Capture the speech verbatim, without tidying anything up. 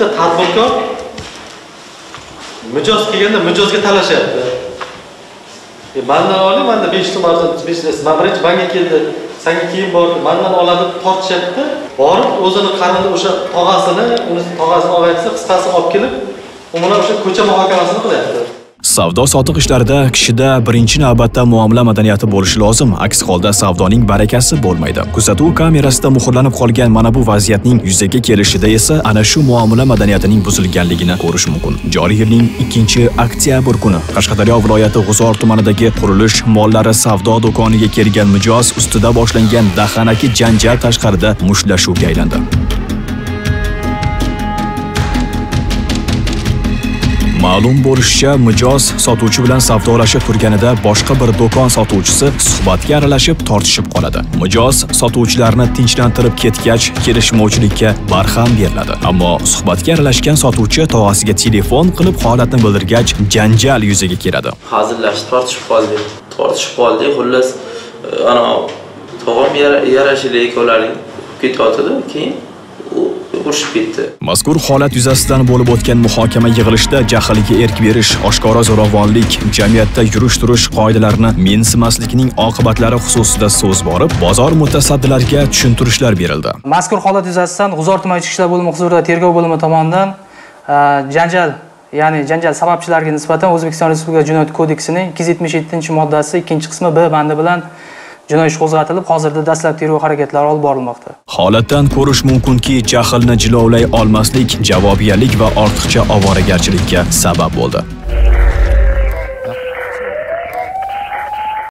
ikkita tadbirkor mijoz kelganda mijozga talashyapti. E mendan oling, menda besh so'm arzon biznes. Men birinchi banka keldi, senga keyin bordi, mendan oladi tortishyapti. Borib o'zini qarini o'sha tog'asini, uni tog'asini olib qisqasi olib kelib, umuman o'sha ko'cha muhokamasini qilyapti. Savdo-sotiq ishlarida kishida birinchi navbatda muomala madaniyati bo'lishi lozim. Aks holda savdoning barakasi bo'lmaydi. Kuzatuv kamerasida muhrlanib qolgan mana bu vaziyatning yuzaga kelishida esa ana shu muomala madaniyatining buzilganligini ko'rish mumkin. Joriy yilning ikkinchi oktyabr kuni Qashqadaryo viloyati G'uzor tumanidagi qurilish mollari savdo do'koniga kelgan mijoz ustida boshlangan dahanaki janjal tashqarida mushtlashuvga aylandi. Ma'lum bo'lishicha, mijoz sotuvchi bilan savdolashib turganida boshqa bir do'kon sotuvchisi suhbatga aralashib tortishib qoladi. Mijoz sotuvchilarni tinchlantirib ketgach, kelishmovchilikka barham beriladi. Ammo suhbatga aralashgan sotuvchi tog'asiga telefon qilib holatni bildirgach, janjal yuzaga keladi. Hazillashib tortishib qoldik. Tortishib qoldik. Xullas, ana tog'am yarashili ularning ketayotdi, keyin urushib ketdi. Mazkur holat yuzasidan bo'lib o'tgan muhokama yig'ilishida jahlga erk berish, oshkora zo'ravonlik, jamiyatda yurish-turish qoidalarini mensimaslikning oqibatlari xususida so'z borib, bozor mutasaddilariga tushuntirishlar berildi. Mazkur holat yuzasidan G'uzor tuman ichki ishlar bo'limi huzurida tergov bo'limi tomonidan janjal, ya'ni janjal sababchilariga nisbatan O'zbekiston Respublikasi Jinoyat kodeksining ikki yuz yetmish yettinchi moddasi ikkinchi qismi B bandi bilan jinoiy ish qo'zg'atilib, hozirda dastlabki tergov harakatlari olib borilmoqda. Holatdan ko'rish mumkinki, jahlni jilovlay olmaslik, javobgarlik va ortiqcha ovoragarchilikka sabab bo'ldi.